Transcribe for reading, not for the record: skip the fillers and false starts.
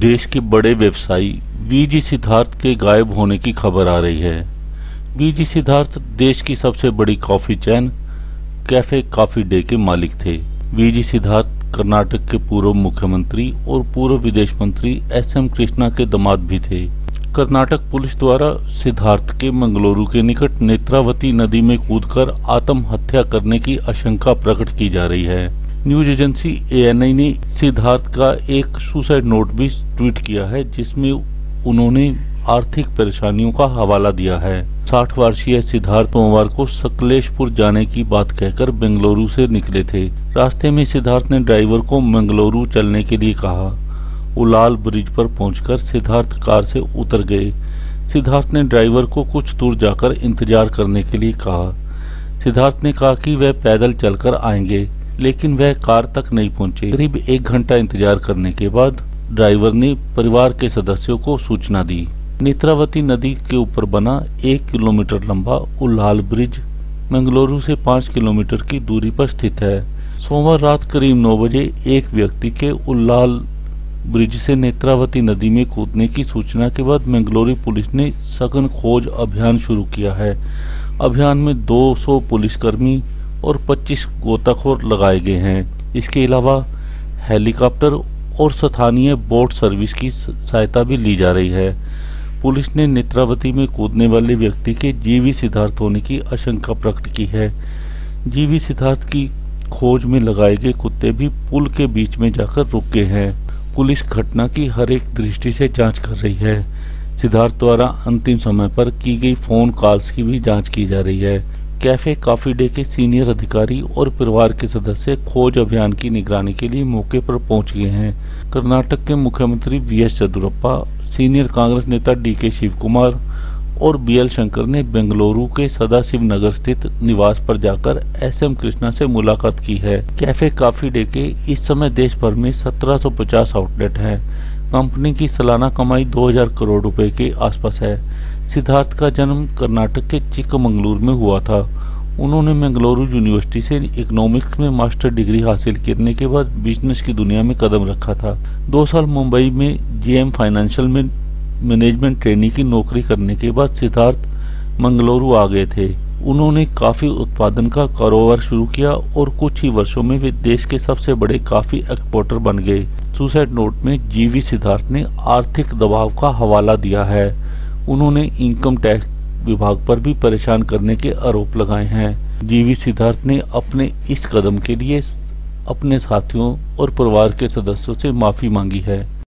देश के बड़े व्यवसायी वी जी सिद्धार्थ के गायब होने की खबर आ रही है। वी जी सिद्धार्थ देश की सबसे बड़ी coffee chain Cafe Coffee Day के मालिक थे। वी जी सिद्धार्थ कर्नाटक के पूर्व मुख्यमंत्री और पूर्व विदेश मंत्री एस एम कृष्णा के दामाद भी थे। कर्नाटक पुलिस द्वारा सिद्धार्थ के मंगलोरु के निकट नेत्रावती नदी में कूदकर आत्महत्या करने की आशंका प्रकट की जा रही है। न्यूज एजेंसी ANI ने सिद्धार्थ का एक सुसाइड नोट भी ट्वीट किया है, जिसमें उन्होंने आर्थिक परेशानियों का हवाला दिया है। 60 वर्षीय सिद्धार्थ सोमवार को सकलेशपुर जाने की बात कहकर बेंगलुरु से निकले थे। रास्ते में सिद्धार्थ ने ड्राइवर को मंगलोरु चलने के लिए कहा। उलाल ब्रिज पर पहुंचकर सिद्धार्थ कार से उतर गए। सिद्धार्थ ने ड्राइवर को कुछ दूर जाकर इंतजार करने के लिए कहा। सिद्धार्थ ने कहा कि वह पैदल चलकर आएंगे, लेकिन वह कार तक नहीं पहुंचे। करीब 1 घंटा इंतजार करने के बाद ड्राइवर ने परिवार के सदस्यों को सूचना दी। नेत्रावती नदी के ऊपर बना 1 किलोमीटर लंबा उल्लाल ब्रिज मंगलोरु से 5 किलोमीटर की दूरी पर स्थित है। सोमवार रात करीब 9 बजे एक व्यक्ति के उल्लाल ब्रिज से नेत्रावती नदी में कूदने की सूचना के बाद मंगलोरु पुलिस ने सघन खोज अभियान शुरू किया है। अभियान में 200 पुलिसकर्मी और 25 गोताखोर लगाए गए हैं। इसके अलावा हेलीकॉप्टर और स्थानीय बोट सर्विस की सहायता भी ली जा रही है। पुलिस ने नेत्रावती में कूदने वाले व्यक्ति के जीवी सिद्धार्थ होने की आशंका प्रकट की है। जीवी सिद्धार्थ की खोज में लगाए गए कुत्ते भी पुल के बीच में जाकर रुक गए हैं। पुलिस घटना की हर एक दृष्टि से जांच कर रही है। सिद्धार्थ द्वारा अंतिम समय पर की गई फोन कॉल्स की भी जांच की जा रही है। कैफे कॉफी डे के सीनियर अधिकारी और परिवार के सदस्य खोज अभियान की निगरानी के लिए मौके पर पहुंच गए हैं। कर्नाटक के मुख्यमंत्री VS येदियुरप्पा, सीनियर कांग्रेस नेता DK शिवकुमार और BL शंकर ने बेंगलुरु के सदाशिव नगर स्थित निवास पर जाकर SM कृष्णा से मुलाकात की है। कैफे कॉफी डे के इस समय देश भर में 1750 आउटलेट हैं। कंपनी की सालाना कमाई 2000 करोड़ रुपए के आसपास है। सिद्धार्थ का जन्म कर्नाटक के चिकमंगलुरु में हुआ था। उन्होंने मंगलोरु यूनिवर्सिटी से इकोनॉमिक्स में मास्टर डिग्री हासिल करने के बाद बिजनेस की दुनिया में कदम रखा था। 2 साल मुंबई में GM फाइनेंशियल में मैनेजमेंट ट्रेनी की नौकरी करने के बाद सिद्धार्थ मंगलोरु आ गए थे। उन्होंने कॉफी उत्पादन का कारोबार शुरू किया और कुछ ही वर्षों में वे देश के सबसे बड़े कॉफी एक्सपोर्टर बन गए। सुसाइड नोट में जीवी सिद्धार्थ ने आर्थिक दबाव का हवाला दिया है। उन्होंने इनकम टैक्स विभाग पर भी परेशान करने के आरोप लगाए हैं। जीवी सिद्धार्थ ने अपने इस कदम के लिए अपने साथियों और परिवार के सदस्यों से माफी मांगी है।